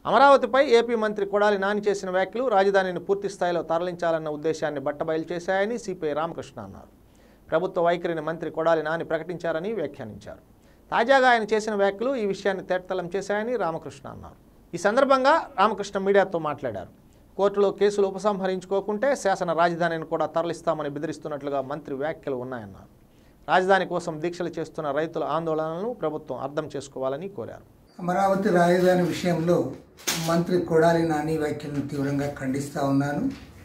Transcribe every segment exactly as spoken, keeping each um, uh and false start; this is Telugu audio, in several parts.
అమరావతిపై ఏపీ మంత్రి కొడాలి నాని చేసిన వ్యాఖ్యలు రాజధానిని పూర్తి స్థాయిలో తరలించాలన్న ఉద్దేశాన్ని బట్టబయలు చేశాయని సిపిఐ రామకృష్ణ అన్నారు. ప్రభుత్వ వైఖరిని మంత్రి కొడాలి నాని ప్రకటించారని వ్యాఖ్యానించారు. తాజాగా ఆయన చేసిన వ్యాఖ్యలు ఈ విషయాన్ని తేటతెల్లం చేశాయని రామకృష్ణ అన్నారు. ఈ సందర్భంగా రామకృష్ణ మీడియాతో మాట్లాడారు. కోర్టులో కేసులు ఉపసంహరించుకోకుంటే శాసన రాజధానిని కూడా తరలిస్తామని బెదిరిస్తున్నట్లుగా మంత్రి వ్యాఖ్యలు ఉన్నాయన్నారు. రాజధాని కోసం దీక్షలు చేస్తున్న రైతుల ఆందోళనలను ప్రభుత్వం అర్థం చేసుకోవాలని కోరారు. అమరావతి రాజధాని విషయంలో మంత్రి కొడాలి నాని వ్యాఖ్యలను తీవ్రంగా ఖండిస్తూ ఉన్నాను.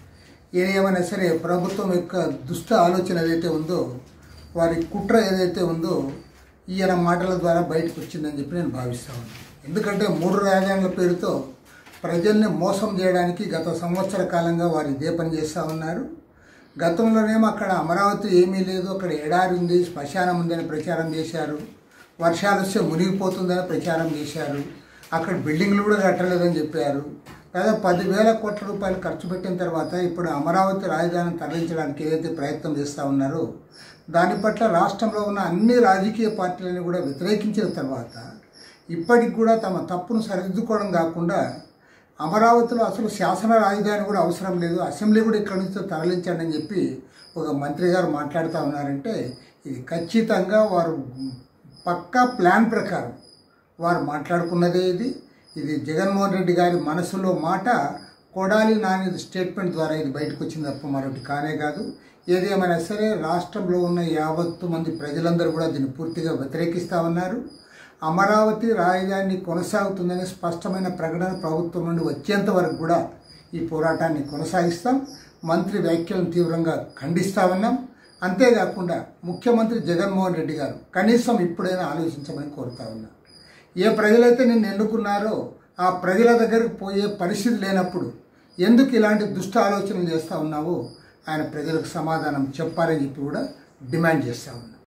ఏదేమైనా సరే ప్రభుత్వం యొక్క దుష్ట ఆలోచన ఏదైతే ఉందో, వారి కుట్ర ఏదైతే ఉందో ఈయన మాటల ద్వారా బయటకు వచ్చిందని చెప్పి నేను భావిస్తూ ఉన్నాను. ఎందుకంటే మూడు రాజధానుల పేరుతో ప్రజల్ని మోసం చేయడానికి గత సంవత్సర కాలంగా వారు ఇదే పని చేస్తూ ఉన్నారు. గతంలోనేమో అక్కడ అమరావతి ఏమీ లేదు, అక్కడ ఎడారి ఉంది, శ్మశానం ఉందని ప్రచారం చేశారు. వర్షాలు వస్తే మునిగిపోతుందని ప్రచారం చేశారు. అక్కడ బిల్డింగ్లు కూడా కట్టలేదని చెప్పారు. దాదాపు పదివేల కోట్ల రూపాయలు ఖర్చు పెట్టిన తర్వాత ఇప్పుడు అమరావతి రాజధానిని తరలించడానికి ఏదైతే ప్రయత్నం చేస్తూ ఉన్నారో దాని పట్ల రాష్ట్రంలో ఉన్న అన్ని రాజకీయ పార్టీలను కూడా వ్యతిరేకించిన తర్వాత ఇప్పటికి కూడా తమ తప్పును సరిదిద్దుకోవడం కాకుండా అమరావతిలో అసలు శాసన రాజధాని కూడా అవసరం లేదు, అసెంబ్లీ కూడా ఇక్కడి నుంచి తరలించండి అని చెప్పి ఒక మంత్రి గారు మాట్లాడుతూ ఉన్నారంటే ఇది ఖచ్చితంగా వారు పక్కా ప్లాన్ ప్రకారం వారు మాట్లాడుకున్నదే. ఇది ఇది జగన్మోహన్ రెడ్డి గారి మనసులో మాట కొడాలి నాని స్టేట్మెంట్ ద్వారా ఇది బయటకు వచ్చింది తప్ప మరొకటి కానే కాదు. ఏదేమైనా సరే రాష్ట్రంలో ఉన్న యావత్తు మంది ప్రజలందరూ కూడా దీన్ని పూర్తిగా వ్యతిరేకిస్తూ ఉన్నారు. అమరావతి రాజధాని కొనసాగుతుందనే స్పష్టమైన ప్రకటన ప్రభుత్వం నుండి వచ్చేంత వరకు కూడా ఈ పోరాటాన్ని కొనసాగిస్తాం. మంత్రి వ్యాఖ్యలను తీవ్రంగా ఖండిస్తా ఉన్నాం. అంతేకాకుండా ముఖ్యమంత్రి జగన్మోహన్ రెడ్డి గారు కనీసం ఇప్పుడైనా ఆలోచించమని కోరుతా ఉన్నా. ఏ ప్రజలైతే నిన్ను ఎన్నుకున్నారో ఆ ప్రజల దగ్గరకు పోయే పరిస్థితి లేనప్పుడు ఎందుకు ఇలాంటి దుష్ట ఆలోచనలు చేస్తూ ఉన్నావో ఆయన ప్రజలకు సమాధానం చెప్పాలని చెప్పి కూడా డిమాండ్ చేస్తూ ఉన్నా.